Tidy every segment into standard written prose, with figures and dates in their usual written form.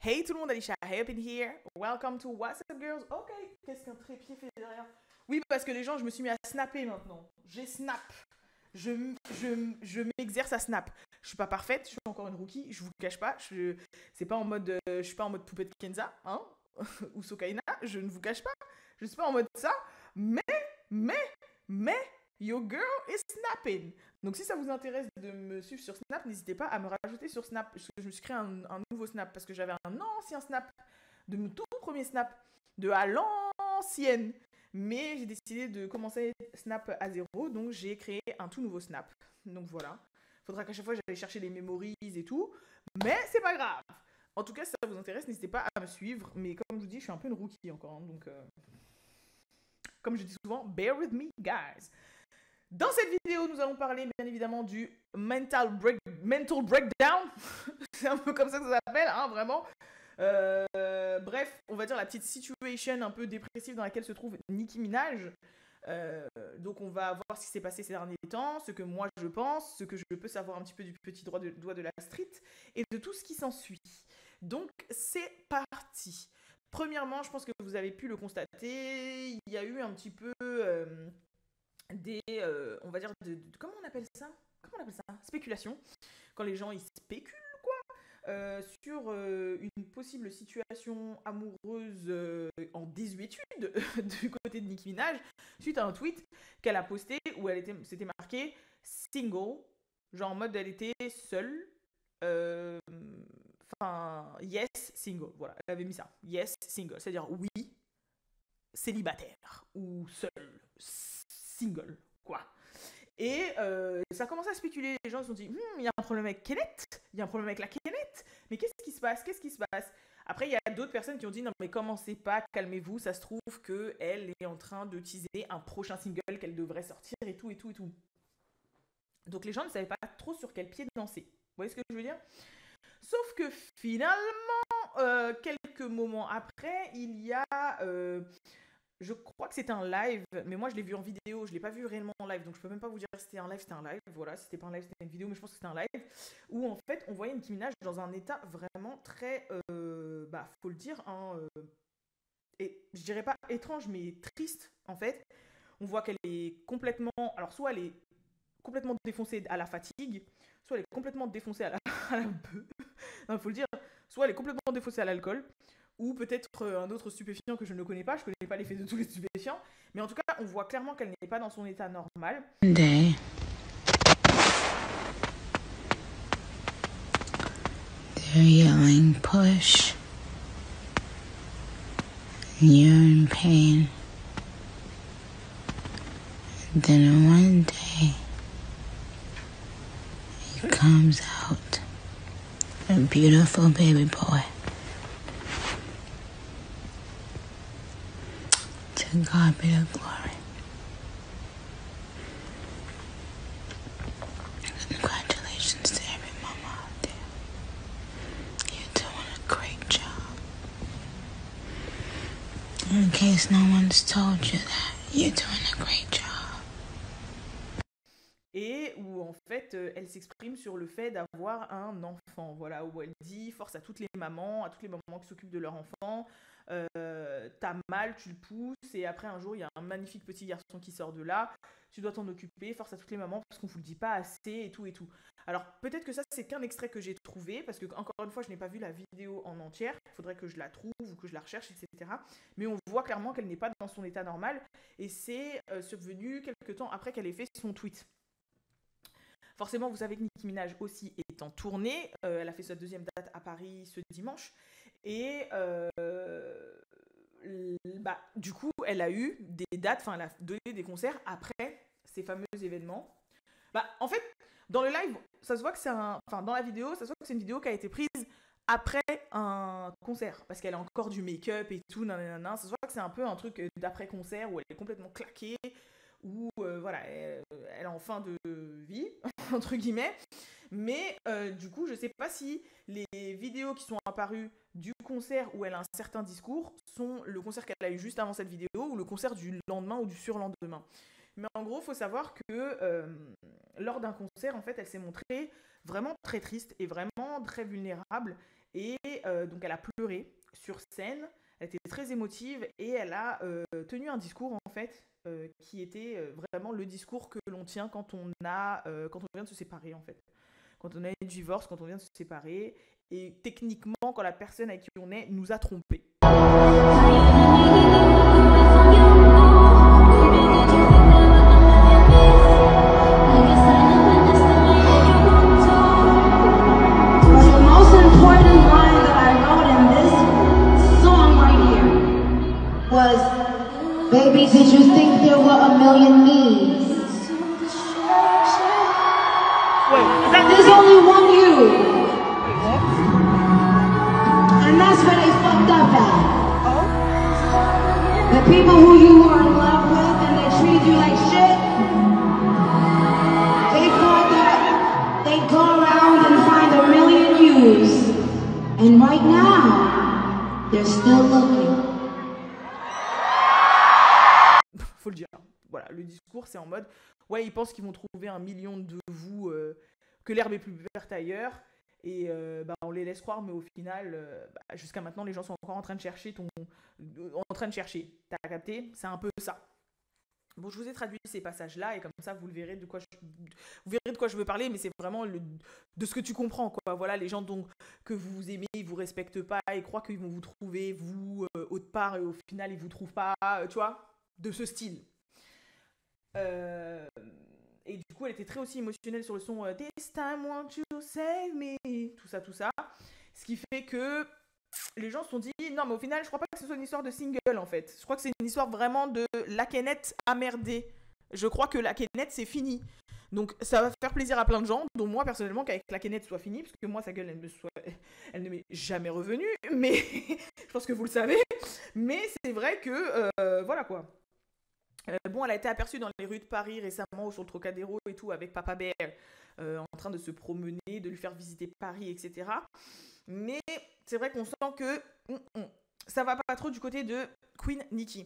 Hey tout le monde, Alicia, hey up in here. Welcome to What's Up Girls. Ok, qu'est-ce qu'un trépied fait derrière? Oui, parce que les gens, je me suis mis à snapper maintenant. J'ai snap. Je m'exerce à snap. Je suis pas parfaite, je suis encore une rookie, je vous cache pas. C'est pas en mode, je suis pas en mode poupée de Kenza, hein, ou Sokaina, je ne vous cache pas. Je suis pas en mode ça, mais, mais, mais, your girl is snapping. Donc si ça vous intéresse de me suivre sur Snap, n'hésitez pas à me rajouter sur Snap. Parce que je me suis créé un nouveau Snap, parce que j'avais un ancien Snap, de mon tout premier Snap, de à l'ancienne. Mais j'ai décidé de commencer Snap à zéro, donc j'ai créé un tout nouveau Snap. Donc voilà. Faudra qu'à chaque fois j'aille chercher les memories et tout, mais c'est pas grave. En tout cas, si ça vous intéresse, n'hésitez pas à me suivre. Mais comme je vous dis, je suis un peu une rookie encore, hein, donc comme je dis souvent, bear with me, guys. Dans cette vidéo, nous allons parler bien évidemment du mental breakdown. C'est un peu comme ça que ça s'appelle, hein, vraiment. Bref, on va dire la petite situation un peu dépressive dans laquelle se trouve Nicki Minaj. Donc on va voir ce qui s'est passé ces derniers temps, ce que moi je pense, ce que je peux savoir un petit peu du petit doigt de la street et de tout ce qui s'ensuit. Donc c'est parti. Premièrement, je pense que vous avez pu le constater, il y a eu un petit peu on va dire, comment on appelle ça? Comment on appelle ça? Spéculation. Quand les gens, ils spéculent, quoi, sur une possible situation amoureuse en désuétude du côté de Nicki Minaj, suite à un tweet qu'elle a posté où c'était marqué « single », genre en mode elle était seule, yes, single, voilà, elle avait mis ça, yes, single, c'est-à-dire oui, célibataire, ou seul, single, quoi. Et ça a commencé à spéculer, les gens se sont dit, il y a un problème avec Kenneth, il y a un problème avec la Kenneth, mais qu'est-ce qui se passe? Après, il y a d'autres personnes qui ont dit, non mais commencez pas, calmez-vous, ça se trouve qu'elle est en train de teaser un prochain single qu'elle devrait sortir et tout. Donc les gens ne savaient pas trop sur quel pied danser. Vous voyez ce que je veux dire? Sauf que finalement, quelques moments après, il y a... je crois que c'était un live, mais moi je l'ai vu en vidéo, je l'ai pas vu réellement en live, donc je peux même pas vous dire si c'était un live, voilà, si c'était pas un live, c'était une vidéo, mais je pense que c'était un live, où en fait on voyait Nicki Minaj dans un état vraiment très, faut le dire, hein, et je dirais pas étrange, mais triste en fait. On voit qu'elle est complètement, alors soit elle est complètement défoncée à la fatigue, soit elle est complètement défoncée à la, à la bœuf, il faut le dire, soit elle est complètement défoncée à l'alcool, ou peut-être un autre stupéfiant que je ne connais pas, je ne connais pas l'effet de tous les stupéfiants, mais en tout cas, on voit clairement qu'elle n'est pas dans son état normal. Day, they're yelling push, and you're in pain. And then one day, he comes out, a beautiful baby boy. To God be the glory. Congratulations to every mama out there. You're doing a great job. In case no one's told you that, you're doing a great job. Et où en fait elle s'exprime sur le fait d'avoir un enfant, voilà, où elle dit force à toutes les mamans qui s'occupent de leur enfant, t'as mal, tu le pousses, et après un jour il y a un magnifique petit garçon qui sort de là, tu dois t'en occuper, force à toutes les mamans parce qu'on vous le dit pas assez et tout. Alors peut-être que ça c'est qu'un extrait que j'ai trouvé, parce que encore une fois je n'ai pas vu la vidéo en entière, il faudrait que je la trouve ou que je la recherche, etc. Mais on voit clairement qu'elle n'est pas dans son état normal, et c'est survenu quelques temps après qu'elle ait fait son tweet. Forcément, vous savez que Nicki Minaj aussi est en tournée. Elle a fait sa deuxième date à Paris ce dimanche. Et du coup, elle a eu des dates, enfin, elle a donné des concerts après ces fameux événements. En fait, dans le live, ça se voit que c'est dans la vidéo, ça se voit que c'est une vidéo qui a été prise après un concert. Parce qu'elle a encore du make-up et tout, nanana. Ça se voit que c'est un peu un truc d'après-concert où elle est complètement claquée, où voilà, elle est en fin de vie, entre guillemets. Mais du coup, je sais pas si les vidéos qui sont apparues du concert où elle a un certain discours sont le concert qu'elle a eu juste avant cette vidéo ou le concert du lendemain ou du surlendemain. Mais en gros, il faut savoir que lors d'un concert, en fait, elle s'est montrée vraiment très triste et vraiment très vulnérable. Et donc elle a pleuré sur scène, elle était très émotive et elle a tenu un discours en fait qui était vraiment le discours que l'on tient quand on vient de se séparer en fait. Quand on a une divorce, quand on vient de se séparer et techniquement quand la personne avec qui on est nous a trompés. Baby, did you think there were a million me's? Wait, There's only one you. And that's where they fucked up at. The people who you were in love with and they treated you like shit, they thought that they'd go around and find a million yous. And right now, they're still looking. Faut le dire. Voilà, le discours, c'est en mode, ouais, ils pensent qu'ils vont trouver 1 million de vous, que l'herbe est plus verte ailleurs, et on les laisse croire, mais au final, jusqu'à maintenant, les gens sont encore en train de chercher T'as capté? C'est un peu ça. Bon, je vous ai traduit ces passages-là, et comme ça, vous verrez de quoi je veux parler, mais c'est vraiment de ce que tu comprends, quoi. Voilà, les gens que vous aimez, ils vous respectent pas, ils croient qu'ils vont vous trouver, vous, autre part, et au final, ils vous trouvent pas, tu vois, de ce style. Et du coup, elle était très aussi émotionnelle sur le son This time won't you save me, tout ça. Ce qui fait que les gens se sont dit, non, mais au final, je crois pas que ce soit une histoire de single, en fait. Je crois que c'est une histoire vraiment de la Kenneth a merdé. Je crois que la Kenneth, c'est fini. Donc, ça va faire plaisir à plein de gens, dont moi, personnellement, qu'avec la Kenneth soit fini, parce que moi, sa gueule, elle ne m'est jamais revenue, mais je pense que vous le savez. Mais c'est vrai que, voilà, quoi. Bon, elle a été aperçue dans les rues de Paris récemment, sur le Trocadéro et tout, avec Papa Bear, en train de se promener, de lui faire visiter Paris, etc. Mais c'est vrai qu'on sent que ça va pas trop du côté de Queen Nicki.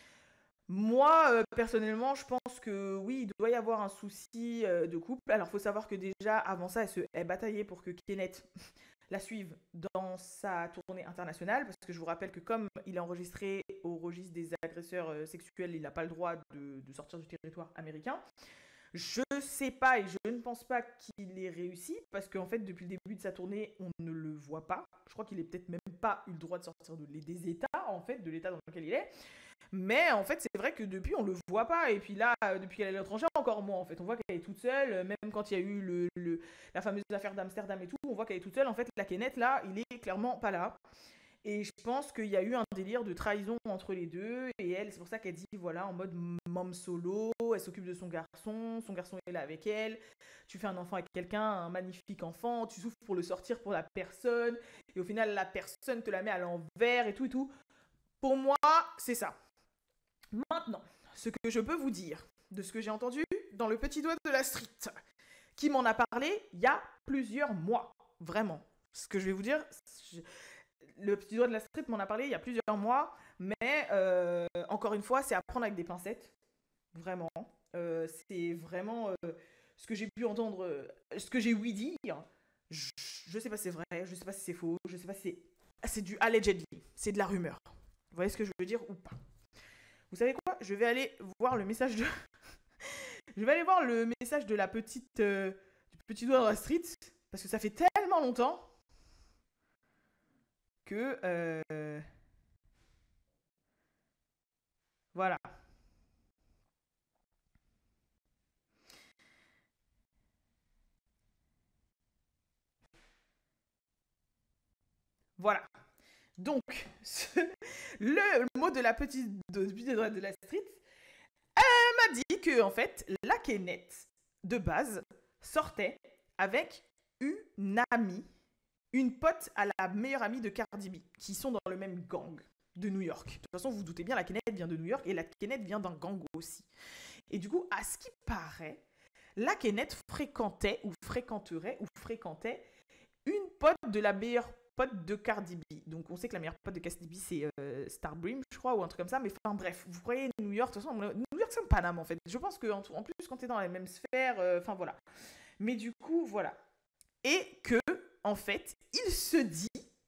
Moi, personnellement, je pense que oui, il doit y avoir un souci de couple. Alors, il faut savoir que déjà, avant ça, elle bataillait pour que Kenneth la suive dans sa tournée internationale, parce que je vous rappelle que comme il est enregistré au registre des agresseurs sexuels, il n'a pas le droit de sortir du territoire américain. Je sais pas et je ne pense pas qu'il ait réussi, parce qu'en fait, depuis le début de sa tournée, on ne le voit pas. Je crois qu'il ait peut-être même pas eu le droit de sortir des États, en fait, de l'État dans lequel il est. Mais en fait, c'est vrai que depuis, on le voit pas. Et puis là, depuis qu'elle est à l'étranger, encore moins, en fait. On voit qu'elle est toute seule. Même quand il y a eu la fameuse affaire d'Amsterdam et tout, on voit qu'elle est toute seule. En fait, la Kenneth, là, il est clairement pas là. Et je pense qu'il y a eu un délire de trahison entre les deux. Et elle, c'est pour ça qu'elle dit, voilà, en mode mom solo. Elle s'occupe de son garçon. Son garçon est là avec elle. Tu fais un enfant avec quelqu'un, un magnifique enfant. Tu souffres pour le sortir pour la personne. Et au final, la personne te la met à l'envers et tout et tout. Pour moi, c'est ça. Maintenant, ce que je peux vous dire de ce que j'ai entendu dans le petit doigt de la street, qui m'en a parlé il y a plusieurs mois, vraiment. Ce que je vais vous dire, le petit doigt de la street m'en a parlé il y a plusieurs mois, mais encore une fois, c'est à prendre avec des pincettes, vraiment. C'est vraiment ce que j'ai pu entendre, ce que j'ai ouï dire. Je sais pas si c'est vrai, je sais pas si c'est faux, je sais pas si c'est du allegedly, c'est de la rumeur. Vous voyez ce que je veux dire ou pas? Vous savez quoi? Je vais aller voir le message de... je vais aller voir le message de la petite... du petit doigt dans la street. Parce que ça fait tellement longtemps que... Voilà. Voilà. Donc, le mot de la petite doigt de la street m'a dit que, en fait, la Kenneth, de base, sortait avec une amie, une pote à la meilleure amie de Cardi B, qui sont dans le même gang de New York. De toute façon, vous vous doutez bien, la Kenneth vient de New York et la Kenneth vient d'un gang aussi. Et du coup, à ce qui paraît, la Kenneth fréquentait une pote de la meilleure pote de Cardi B. Donc on sait que la meilleure pote de Cardi B c'est Starbream, je crois, ou un truc comme ça. Mais enfin bref, vous croyez New York, de toute façon, New York c'est un Paname en fait. Je pense qu'en plus quand t'es dans la même sphère, enfin voilà. Mais du coup voilà. Et que en fait il se dit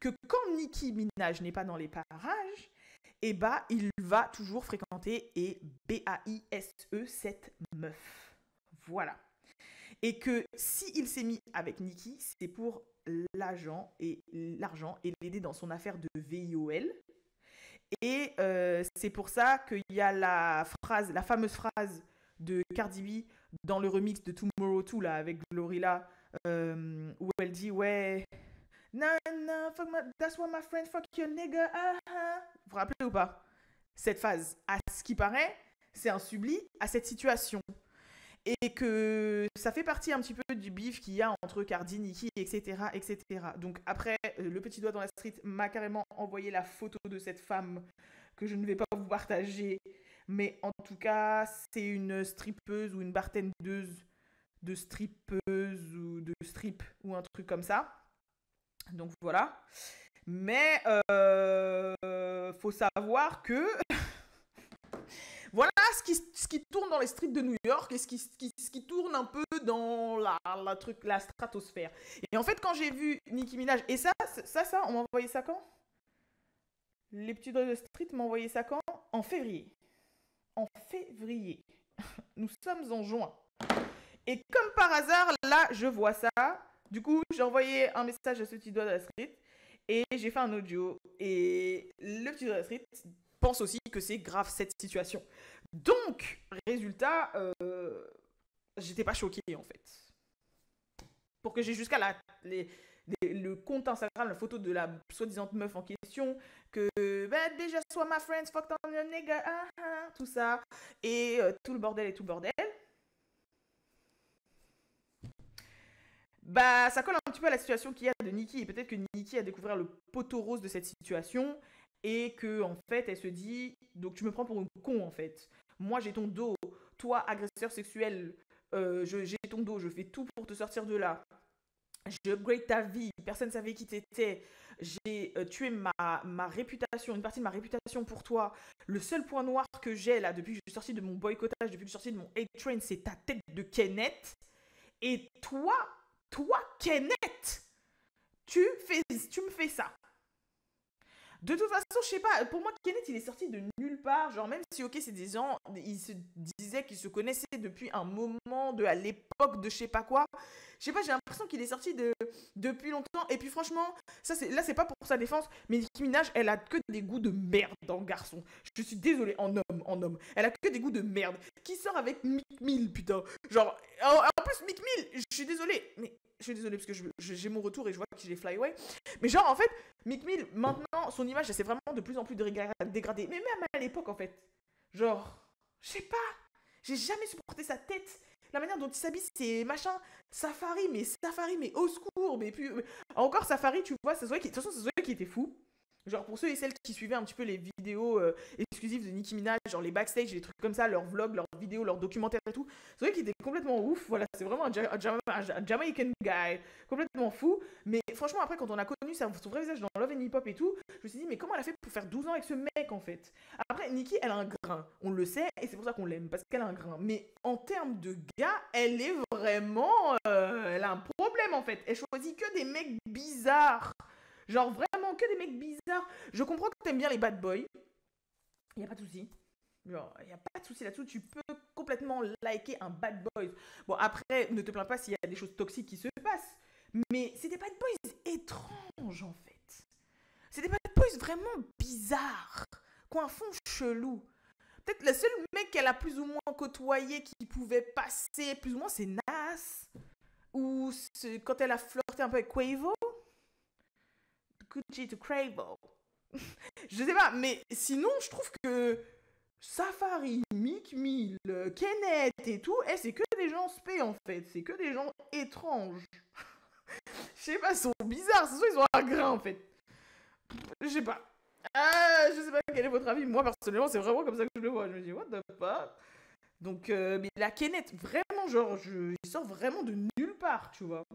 que quand Nicki Minaj n'est pas dans les parages, eh bah, il va toujours fréquenter et BAISE cette meuf. Voilà. Et que s'il s'est mis avec Nicki, c'est pour l'argent et l'aider dans son affaire de VIOL. Et c'est pour ça qu'il y a la fameuse phrase de Cardi B dans le remix de Tomorrow 2 là, avec Glorilla, où elle dit ouais, nah, nah, that's why my friend fuck your nigga. Vous vous rappelez ou pas? Cette phase, à ce qui paraît, c'est un subli à cette situation. Et que ça fait partie un petit peu du beef qu'il y a entre Cardi, Nicki, etc., etc. Donc après, le petit doigt dans la street m'a carrément envoyé la photo de cette femme que je ne vais pas vous partager. Mais en tout cas, c'est une strippeuse ou une bartendeuse de strippeuse ou de strip ou un truc comme ça. Donc voilà. Mais faut savoir que voilà ce qui tourne dans les streets de New York et ce qui tourne un peu dans la stratosphère. Et en fait, quand j'ai vu Nicki Minaj, et ça, on m'a envoyé ça quand? Les petits doigts de street m'ont envoyé ça quand? En février. En février. Nous sommes en juin. Et comme par hasard, là, je vois ça. Du coup, j'ai envoyé un message à ce petit doigt de la street et j'ai fait un audio. Et le petit doigt de la street pense aussi que c'est grave cette situation. Donc, résultat, j'étais pas choquée en fait. Pour que j'ai jusqu'à le compte Instagram, la photo de la soi-disant meuf en question, que bah, déjà soit ma friends, fuck on your nigga, tout ça, et tout le bordel et tout le bordel. Bah, ça colle un petit peu à la situation qu'il y a de Nicki, et peut-être que Nicki a découvert le poteau rose de cette situation, et que en fait, elle se dit, donc tu me prends pour une con en fait. Moi, j'ai ton dos, toi, agresseur sexuel, j'ai ton dos, je fais tout pour te sortir de là. J'ai upgrade ta vie, personne ne savait qui t'étais, j'ai tué ma réputation, une partie de ma réputation pour toi. Le seul point noir que j'ai là, depuis que je suis sortie de mon boycottage, depuis que je suis sortie de mon hate train, c'est ta tête de Kenneth. Et toi, Kenneth, tu me fais ça. De toute façon, je sais pas, pour moi, Kenneth, il est sorti de nulle part. Genre, même si, ok, c'est des gens, ils se disaient qu'ils se connaissaient depuis un moment, à l'époque de je sais pas quoi. Je sais pas, j'ai l'impression qu'il est sorti depuis longtemps. Et puis, franchement, là, c'est pas pour sa défense, mais Nicki Minaj, elle a que des goûts de merde en garçon. Je suis désolée, en homme. Elle a que des goûts de merde. Qui sort avec Meek Mill, putain. Genre, en plus, Meek Mill, je suis désolée, mais... Je suis désolée parce que j'ai mon retour et je vois que j'ai fly away. Mais genre, en fait, Meek Mill, maintenant, son image, elle s'est vraiment de plus en plus dégradée. Mais même à l'époque, en fait. Genre, je sais pas. J'ai jamais supporté sa tête. La manière dont il s'habille, c'est machin. Safari, mais au secours. Mais puis, encore Safari, tu vois, ça se voyait de toute façon, ça se voyait qu'il était fou. Genre, pour ceux et celles qui suivaient un petit peu les vidéos exclusives de Nicki Minaj, genre les backstage, les trucs comme ça, leurs vlogs, leurs vidéos, leurs documentaires et tout, c'est vrai qu'il était complètement ouf. Voilà, c'est vraiment un Jamaican guy, complètement fou. Mais franchement, après, quand on a connu son vrai visage dans Love and Hip Hop et tout, je me suis dit, mais comment elle a fait pour faire 12 ans avec ce mec, en fait? Après, Nicki, elle a un grain. On le sait, et c'est pour ça qu'on l'aime, parce qu'elle a un grain. Mais en termes de gars, elle est vraiment... elle a un problème, en fait. Elle choisit que des mecs bizarres. Genre vraiment que des mecs bizarres. Je comprends que t'aimes bien les bad boys. Y a pas de souci. Genre, y a pas de souci là-dessus. Tu peux complètement liker un bad boy. Bon, après, ne te plains pas s'il y a des choses toxiques qui se passent. Mais c'est des bad boys étranges, en fait. C'est des bad boys vraiment bizarres. Qui ont un fond chelou. Peut-être le seul mec qu'elle a plus ou moins côtoyé qui pouvait passer plus ou moins, c'est Nas. Ou quand elle a flirté un peu avec Quavo. Gucci to Quavo. Je sais pas, mais sinon, je trouve que Safari, Meek Mill, Kenneth et tout, c'est que des gens spé en fait. C'est que des gens étranges. Je sais pas, ils sont bizarres. C'est soit ils ont un grain en fait. Je sais pas. Je sais pas quel est votre avis. Moi, personnellement, c'est vraiment comme ça que je le vois. Je me dis, what the fuck? Donc, mais la Kenneth, vraiment, genre, il sort vraiment de nulle part, tu vois.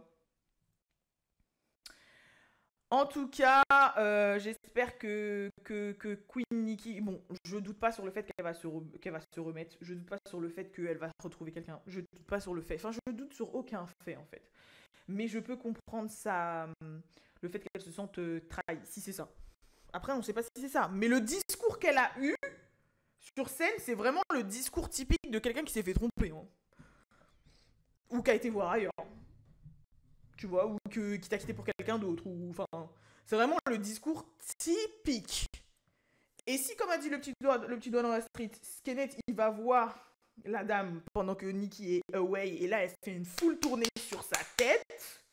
En tout cas, j'espère que Queen Nicki... Bon, je doute pas sur le fait qu'elle va se remettre. Je doute pas sur le fait qu'elle va retrouver quelqu'un. Je doute pas sur le fait... Enfin, je doute sur aucun fait, en fait. Mais je peux comprendre le fait qu'elle se sente trahie, si c'est ça. Après, on ne sait pas si c'est ça. Mais le discours qu'elle a eu sur scène, c'est vraiment le discours typique de quelqu'un qui s'est fait tromper. Hein. Ou qui a été voir ailleurs. Tu vois, ou qui t'a quitté pour quelqu'un d'autre. Enfin, c'est vraiment le discours typique. Et si, comme a dit le petit doigt dans la street, Kenneth, il va voir la dame pendant que Nikki est away, et là, elle fait une full tournée sur sa tête,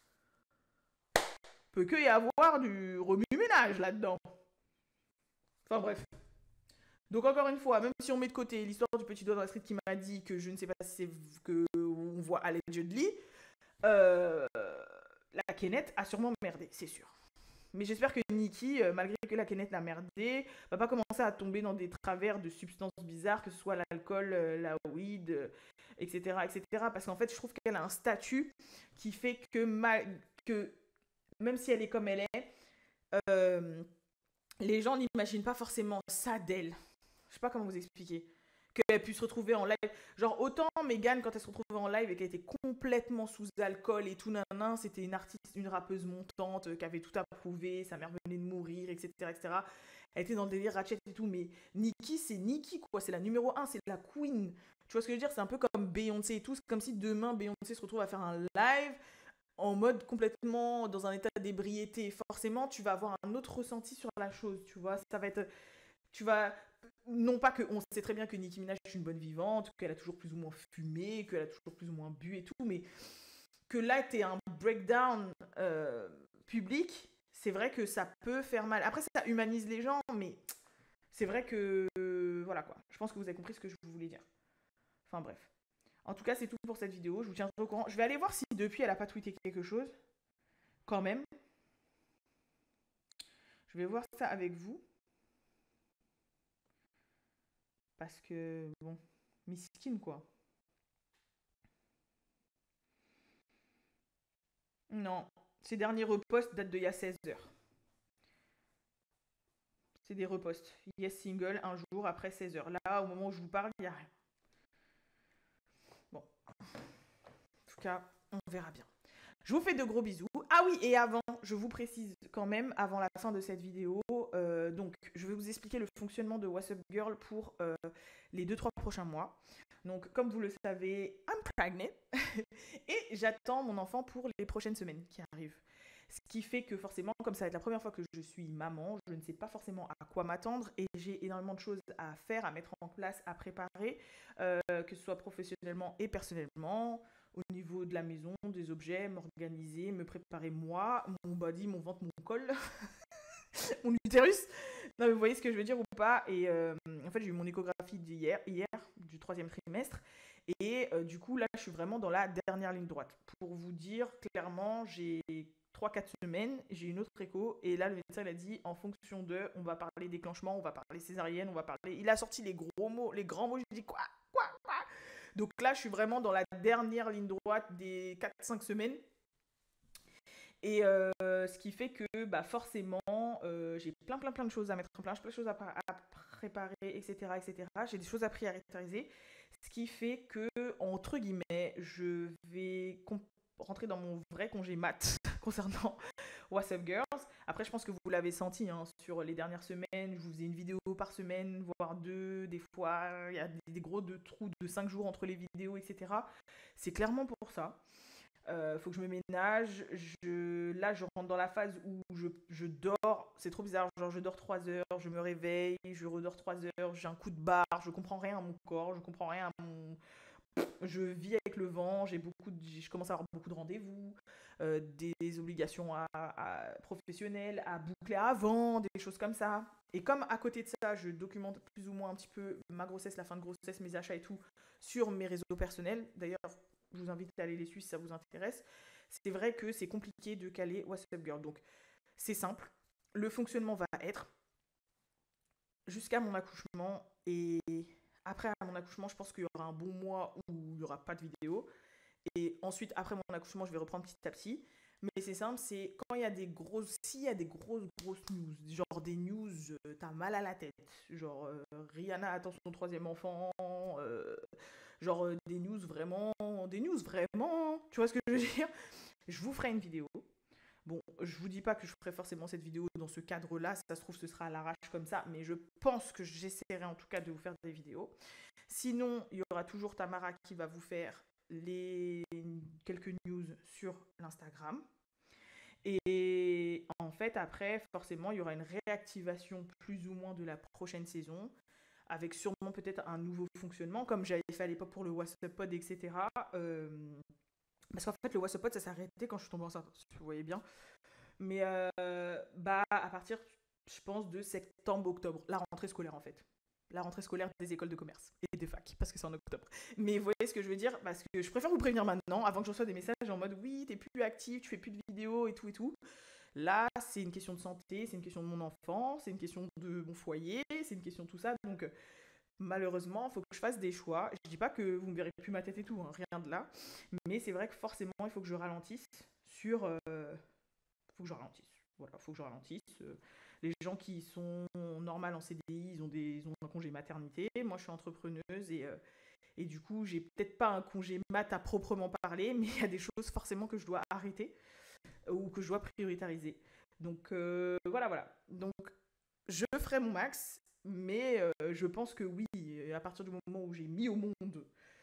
peut qu'il y avoir du remue-ménage là-dedans. Enfin bref. Donc encore une fois, même si on met de côté l'histoire du petit doigt dans la street qui m'a dit que je ne sais pas si c'est que on voit allegedly, la Kenneth a sûrement merdé, c'est sûr. Mais j'espère que Nikki, malgré que la Kenneth l'a merdé, va pas commencer à tomber dans des travers de substances bizarres, que ce soit l'alcool, la weed, etc., etc. Parce qu'en fait, je trouve qu'elle a un statut qui fait que même si elle est comme elle est, les gens n'imaginent pas forcément ça d'elle. Je sais pas comment vous expliquer. Qu'elle puisse se retrouver en live. Genre, autant Megan, quand elle se retrouvait en live et qu'elle était complètement sous alcool et tout, c'était une artiste, une rappeuse montante qui avait tout approuvé, sa mère venait de mourir, etc., etc. Elle était dans le délire ratchet et tout, mais Nikki, c'est Nikki, quoi. C'est la numéro 1, c'est la queen. Tu vois ce que je veux dire? C'est un peu comme Beyoncé et tout. C'est comme si demain, Beyoncé se retrouve à faire un live en mode complètement dans un état d'ébriété. Forcément, tu vas avoir un autre ressenti sur la chose, tu vois. Ça va être... Tu vas... Non pas qu'on sait très bien que Nicki Minaj est une bonne vivante, qu'elle a toujours plus ou moins fumé, qu'elle a toujours plus ou moins bu et tout, mais que là, t'es un breakdown public, c'est vrai que ça peut faire mal. Après, ça humanise les gens, mais c'est vrai que... voilà quoi. Je pense que vous avez compris ce que je voulais dire. Enfin bref. En tout cas, c'est tout pour cette vidéo. Je vous tiendrai au courant. Je vais aller voir si depuis, elle a pas tweeté quelque chose. Quand même. Je vais voir ça avec vous. Parce que, bon, miskin, quoi. Non, ces derniers reposts datent d'il y a 16 heures. C'est des reposts. Yes single, un jour, après 16 heures. Là, au moment où je vous parle, il n'y a rien. Bon. En tout cas, on verra bien. Je vous fais de gros bisous. Ah oui, et avant, je vous précise quand même, avant la fin de cette vidéo, donc je vais vous expliquer le fonctionnement de What's Up Girl pour les 2-3 prochains mois. Donc, comme vous le savez, I'm pregnant et j'attends mon enfant pour les prochaines semaines qui arrivent. Ce qui fait que forcément, comme ça va être la première fois que je suis maman, je ne sais pas forcément à quoi m'attendre et j'ai énormément de choses à faire, à mettre en place, à préparer, que ce soit professionnellement et personnellement, au niveau de la maison, des objets, m'organiser, me préparer moi, mon body, mon ventre, mon col, mon utérus. Non mais vous voyez ce que je veux dire ou pas? Et en fait j'ai eu mon échographie hier du 3e trimestre et du coup là je suis vraiment dans la dernière ligne droite. Pour vous dire clairement, j'ai 3-4 semaines, j'ai une autre écho et là le médecin il a dit en fonction de, on va parler déclenchement, on va parler césarienne, on va parler... Il a sorti les gros mots, les grands mots, je dis quoi? Donc là je suis vraiment dans la dernière ligne droite des 4-5 semaines. Et ce qui fait que bah, forcément, j'ai plein de choses à mettre en place, plein de choses à préparer, etc., etc. J'ai des choses à prioriser. Ce qui fait que, entre guillemets, je vais rentrer dans mon vrai congé mat concernant What's Up Girls. Après, je pense que vous l'avez senti hein, sur les dernières semaines. Je vous faisais une vidéo par semaine, voire 2. Des fois, il y a des gros trous de 5 jours entre les vidéos, etc. C'est clairement pour ça. Faut que je me ménage. Là, je rentre dans la phase où je dors. C'est trop bizarre. Genre, je dors 3 heures, je me réveille, je redors 3 heures, j'ai un coup de barre, je comprends rien à mon corps, je comprends rien à mon... Je vis avec le vent, je commence à avoir beaucoup de rendez-vous, des obligations professionnelles, à boucler avant, des choses comme ça. Et comme à côté de ça, je documente plus ou moins un petit peu ma grossesse, la fin de grossesse, mes achats et tout sur mes réseaux personnels. D'ailleurs, je vous invite à aller les suivre si ça vous intéresse. C'est vrai que c'est compliqué de caler What's Up Girl. Donc, c'est simple. Le fonctionnement va être jusqu'à mon accouchement. Et après mon accouchement, je pense qu'il y aura un bon mois où il n'y aura pas de vidéo. Et ensuite, après mon accouchement, je vais reprendre petit à petit. Mais c'est simple, c'est quand il y a des grosses... S'il y a des grosses news, genre des news, t'as mal à la tête. Genre, Rihanna attend son 3e enfant... genre des news vraiment, tu vois ce que je veux dire? Je vous ferai une vidéo. Bon, je vous dis pas que je ferai forcément cette vidéo dans ce cadre-là, ça se trouve ce sera à l'arrache comme ça, mais je pense que j'essaierai en tout cas de vous faire des vidéos. Sinon, il y aura toujours Tamara qui va vous faire quelques news sur l'Instagram. Et en fait, après, forcément, il y aura une réactivation plus ou moins de la prochaine saison, avec sûrement peut-être un nouveau fonctionnement, comme j'avais fait à l'époque pour le WhatsApp Pod, etc. Parce qu'en fait, le WhatsApp Pod, ça s'est arrêté quand je suis tombée enceinte, si vous voyez bien. Mais à partir, je pense, de septembre-octobre, la rentrée scolaire en fait. La rentrée scolaire des écoles de commerce et des facs, parce que c'est en octobre. Mais vous voyez ce que je veux dire, parce que je préfère vous prévenir maintenant, avant que je reçoive des messages en mode oui, t'es plus actif, tu fais plus de vidéos et tout et tout. Là, c'est une question de santé, c'est une question de mon enfant, c'est une question de mon foyer, c'est une question de tout ça. Donc, malheureusement, il faut que je fasse des choix. Je dis pas que vous ne verrez plus ma tête et tout, hein, rien de là. Mais c'est vrai que forcément, il faut que je ralentisse sur... faut que je ralentisse. Voilà, faut que je ralentisse. Les gens qui sont normales en CDI, ils ont un congé maternité. Moi, je suis entrepreneuse et du coup, j'ai peut-être pas un congé mat à proprement parler, mais il y a des choses forcément que je dois arrêter ou que je dois prioritiser. Donc, voilà. Donc, je ferai mon max, mais je pense que oui, à partir du moment où j'ai mis au monde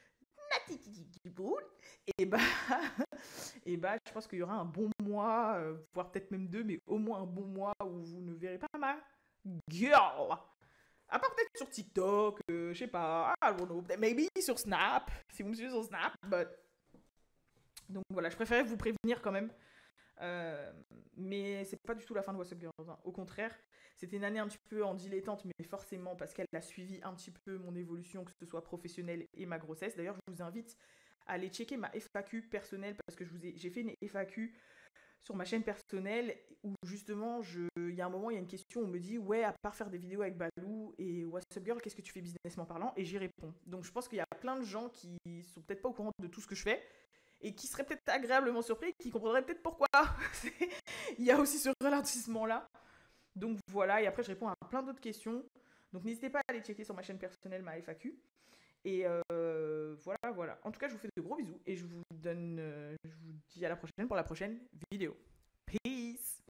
et bah, je pense qu'il y aura un bon mois, voire peut-être même 2, mais au moins un bon mois où vous ne verrez pas ma girl. À part peut-être sur TikTok, je sais pas, I don't know, maybe sur Snap, si vous me suivez sur Snap, but... Donc voilà, je préférais vous prévenir quand même. Mais c'est pas du tout la fin de What's Up Girls, hein. Au contraire, c'était une année un petit peu en dilettante, mais forcément parce qu'elle a suivi un petit peu mon évolution, que ce soit professionnelle et ma grossesse. D'ailleurs, je vous invite à aller checker ma FAQ personnelle, parce que j'ai fait une FAQ sur ma chaîne personnelle où justement, il y a un moment, il y a une question où on me dit ouais, à part faire des vidéos avec Balou et What's Up Girl, qu'est-ce que tu fais businessment parlant? Et j'y réponds. Donc je pense qu'il y a plein de gens qui sont peut-être pas au courant de tout ce que je fais et qui seraient peut-être agréablement surpris, qui comprendraient peut-être pourquoi. Il y a aussi ce ralentissement-là. Donc voilà, et après je réponds à plein d'autres questions. Donc n'hésitez pas à aller checker sur ma chaîne personnelle ma FAQ. Et voilà. En tout cas, je vous fais de gros bisous et je vous dis à la prochaine pour la prochaine vidéo. Peace!